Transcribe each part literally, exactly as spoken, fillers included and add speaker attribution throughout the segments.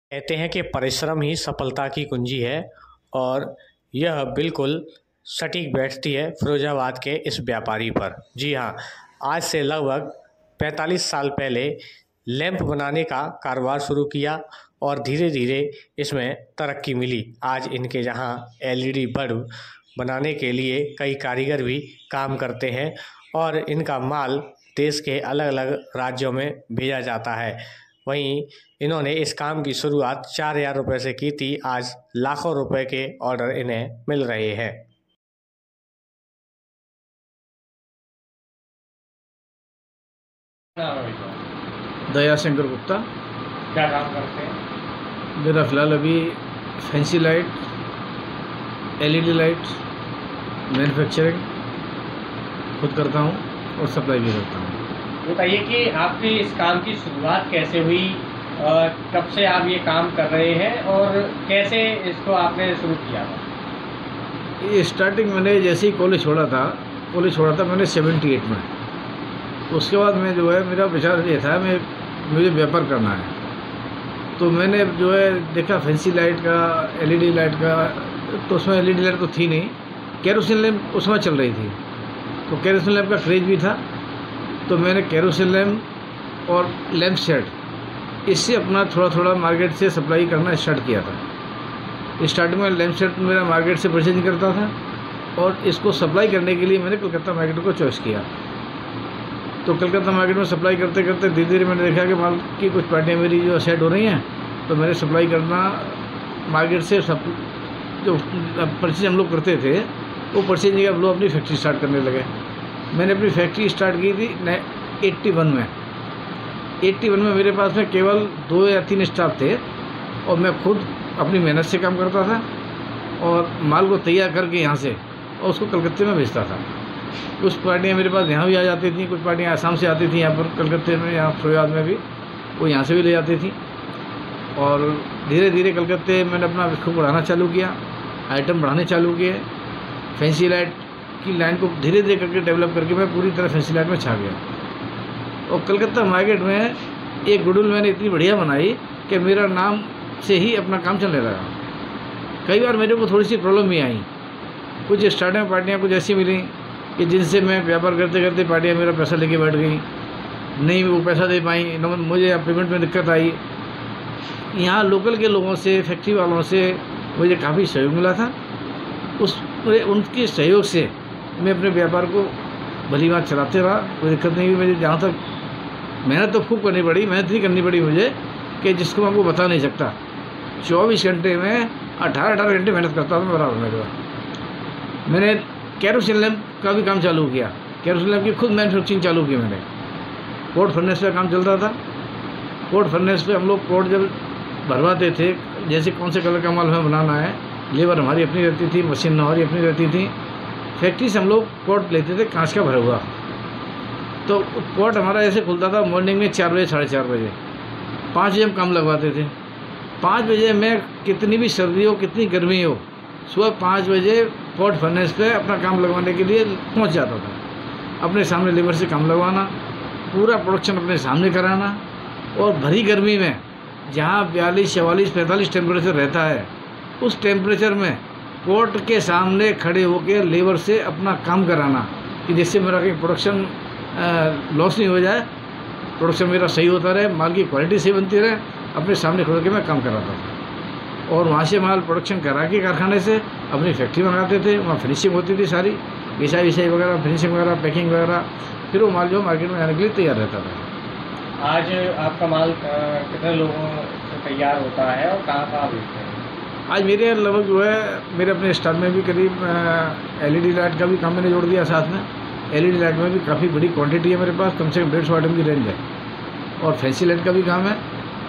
Speaker 1: कहते हैं कि परिश्रम ही सफलता की कुंजी है और यह बिल्कुल सटीक बैठती है फिरोजाबाद के इस व्यापारी पर। जी हाँ, आज से लगभग पैंतालीस साल पहले लैंप बनाने का कारोबार शुरू किया और धीरे धीरे इसमें तरक्की मिली। आज इनके यहाँ एलईडी बल्ब बनाने के लिए कई कारीगर भी काम करते हैं और इनका माल देश के अलग अलग राज्यों में भेजा जाता है। वहीं इन्होंने इस काम की शुरुआत चार हज़ार रुपये से की थी। आज लाखों रुपए के ऑर्डर इन्हें मिल रहे हैं।
Speaker 2: दया शंकर गुप्ता।
Speaker 1: क्या काम करते हैं?
Speaker 2: मेरा फ़िलहाल अभी fancy light, LED light manufacturing खुद करता हूँ और सप्लाई भी करता हूँ।
Speaker 1: बताइए कि आपकी इस काम की शुरुआत कैसे हुई, कब से आप ये काम कर रहे हैं और कैसे इसको आपने शुरू किया था?
Speaker 2: ये स्टार्टिंग मैंने जैसे ही कॉलेज छोड़ा था कॉलेज छोड़ा था मैंने सेवेंटी एट में। उसके बाद मैं जो है मेरा विचार ये था मैं मुझे व्यापार करना है, तो मैंने जो है देखा फैंसी लाइट का, एलईडी लाइट का, तो उसमें एलईडी लाइट तो थी नहीं, केरोसिन लैंप उसमें चल रही थी, तो केरोसिन लैंप का क्रेज भी था। तो मैंने केरोसिन लैंप और लैंप सेट इससे अपना थोड़ा थोड़ा मार्केट से सप्लाई करना स्टार्ट किया था। स्टार्टिंग में लैंप सेट मेरा मार्केट से परचेज करता था और इसको सप्लाई करने के लिए मैंने कलकत्ता मार्केट को चॉइस किया। तो कलकत्ता मार्केट में सप्लाई करते करते धीरे धीरे मैंने देखा कि माल की कुछ पार्टियाँ मेरी जो सेट हो रही हैं, तो मैंने सप्लाई करना मार्केट से सब जो परचेज हम लोग करते थे वो परचेज के हम लोग अपनी फैक्ट्री स्टार्ट करने लगे। मैंने अपनी फैक्ट्री स्टार्ट की थी एट्टी वन में। एट्टी वन में मेरे पास में केवल दो या तीन स्टाफ थे और मैं खुद अपनी मेहनत से काम करता था और माल को तैयार करके यहाँ से और उसको कलकत्ते में भेजता था। कुछ पार्टियाँ मेरे पास यहाँ भी आ जाती थी, कुछ पार्टियाँ आसाम से आती थी यहाँ पर कलकत्ते में, यहाँ फिरोजाबाद में भी वो यहाँ से भी ले जाती थी। और धीरे धीरे कलकत्ते मैंने अपना इसको बढ़ाना चालू किया, आइटम बढ़ाने चालू किए। फैंसी लाइट की लाइन को धीरे धीरे करके डेवलप करके मैं पूरी तरह फैंसी लाइट में छा गया। और कलकत्ता मार्केट में एक गुडविल मैंने इतनी बढ़िया बनाई कि मेरा नाम से ही अपना काम चलने लगा। कई बार मेरे को थोड़ी सी प्रॉब्लम भी आई, कुछ स्टार्टिंग पार्टियाँ कुछ ऐसी मिली कि जिनसे मैं व्यापार करते करते पार्टियाँ मेरा पैसा लेके बैठ गई, नहीं वो पैसा दे पाई, मुझे पेमेंट में दिक्कत आई। यहाँ लोकल के लोगों से, फैक्ट्री वालों से मुझे काफ़ी सहयोग मिला था। उस उनके सहयोग से मैं अपने व्यापार को भली बात चलाते रहा, कोई दिक्कत नहीं हुई। मुझे जहाँ तक मेहनत तो खूब करनी पड़ी, मेहनत ही करनी पड़ी मुझे कि जिसको मैं आपको बता नहीं सकता। चौबीस घंटे में अठारह अठारह घंटे मेहनत करता था बराबर में। तो मैंने केरोसिन लैंप का भी काम चालू किया, केरोसिन लैंप की खुद मैन्युफैक्चरिंग चालू की मैंने। कोट फर्नेस पे काम चलता था। कोट फर्नेस पे हम लोग कोट जब भरवाते थे, जैसे कौन से कलर का माल हमें बनाना है, लेबर हमारी अपनी रहती थी, मशीन हमारी अपनी रहती थी। फैक्ट्री से हम लोग कोट लेते थे कांच का भरा हुआ, तो कोट हमारा ऐसे खुलता था मॉर्निंग में चार बजे साढ़े चार बजे, पाँच बजे हम काम लगवाते थे। पाँच बजे में कितनी भी सर्दी हो कितनी गर्मी हो, सुबह पाँच बजे कोट फर्नेस पे अपना काम लगवाने के लिए पहुंच जाता था। अपने सामने लेबर से काम लगवाना, पूरा प्रोडक्शन अपने सामने कराना, और भरी गर्मी में जहाँ बयालीस चवालीस पैंतालीस टेम्परेचर रहता है, उस टेम्परेचर में कोर्ट के सामने खड़े होकर लेबर से अपना काम कराना कि जिससे मेरा कहीं प्रोडक्शन लॉस नहीं हो जाए, प्रोडक्शन मेरा सही होता रहे, माल की क्वालिटी सही बनती रहे। अपने सामने खड़े होकर मैं काम कराता था और वहाँ से माल प्रोडक्शन करा के कारखाने से अपनी फैक्ट्री मंगाते थे। वहाँ फिनिशिंग होती थी सारी, घिसाई विसाई वगैरह, फिनिशिंग वगैरह, पैकिंग वगैरह, फिर वो माल जो मार्केट में आने के लिए तैयार रहता था।
Speaker 1: आज आपका माल कितने लोगों से तैयार होता है और कहाँ कहाँ बेचते हैं?
Speaker 2: आज मेरे यहाँ लगभग जो है मेरे अपने स्टाफ में भी करीब एलईडी लाइट का भी काम मैंने जोड़ दिया साथ में। एलईडी लाइट में भी काफ़ी बड़ी क्वांटिटी है मेरे पास, कम से कम डेढ़ सौ आइटम की रेंज है। और फैंसी लाइट का भी काम है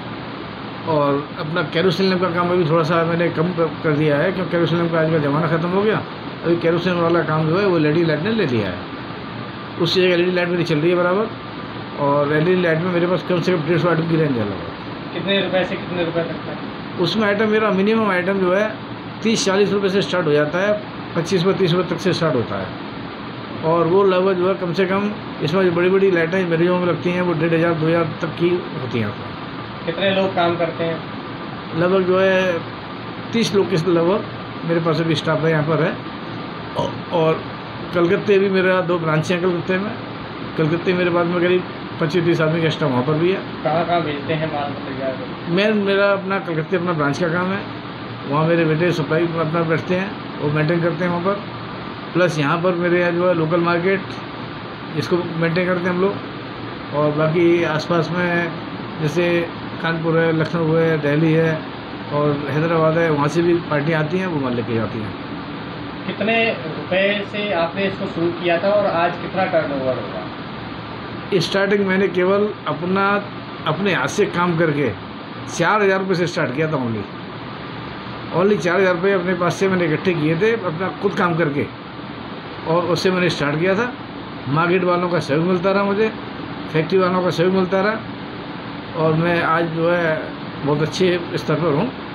Speaker 2: और अपना केरोसिन लैंप का काम अभी थोड़ा सा मैंने कम कर दिया है, क्योंकि केरोसिन लैंप का आज का ज़माना ख़त्म हो गया। अभी केरोसिन वाला काम जो है वो एलईडी लाइट ने ले लिया है। उससे एक एलईडी लाइट मेरी चल रही है बराबर, और एलईडी लाइट में मेरे पास कम से कम डेढ़ सौ आइटम की रेंज है लगभग।
Speaker 1: कितने रुपए से कितने रुपए तक है?
Speaker 2: उसमें आइटम मेरा मिनिमम आइटम जो है तीस चालीस रुपये से स्टार्ट हो जाता है, पच्चीस रुपये तीस रुपये तक से स्टार्ट होता है। और वो लगभग जो है कम से कम इसमें जो बड़ी बड़ी लाइटें मेरे जो में लगती हैं वो डेढ़ हज़ार दो हज़ार तक की होती हैं।
Speaker 1: कितने लोग काम करते हैं?
Speaker 2: लगभग जो है तीस लोग के लगभग मेरे पास अभी स्टाफ है यहाँ पर है। और कलकत्ते भी मेरा दो ब्रांच हैं कलकत्ते में। कलकत्ते मेरे पास में करीब पच्चीस तीस आदमी का स्टाफ वहाँ पर भी है।
Speaker 1: कहाँ कहाँ भेजते हैं माल तैयार?
Speaker 2: मैं मेरा अपना कलकत्ते अपना ब्रांच का काम है, वहाँ मेरे बेटे सप्लाई अपना बैठते हैं, वो मेंटेन करते हैं वहाँ पर। प्लस यहाँ पर मेरे यहाँ जो है लोकल मार्केट, इसको मेंटेन करते हैं हम लोग। और बाकी आसपास में जैसे कानपुर है, लखनऊ है, दिल्ली है और हैदराबाद है, वहाँ से भी पार्टियाँ आती हैं, वो माल लेके जाती हैं।
Speaker 1: कितने रुपए से आपने इसको शुरू किया था और आज कितना टर्नओवर होगा?
Speaker 2: स्टार्टिंग मैंने केवल अपना अपने हाथ से काम करके चार हज़ार रुपये से स्टार्ट किया था। ओनली ओनली चार हज़ार रुपये अपने पास से मैंने इकट्ठे किए थे अपना खुद काम करके, और उससे मैंने स्टार्ट किया था। मार्केट वालों का सहयोग मिलता रहा, मुझे फैक्ट्री वालों का सहयोग मिलता रहा, और मैं आज जो है बहुत अच्छे स्तर पर हूँ।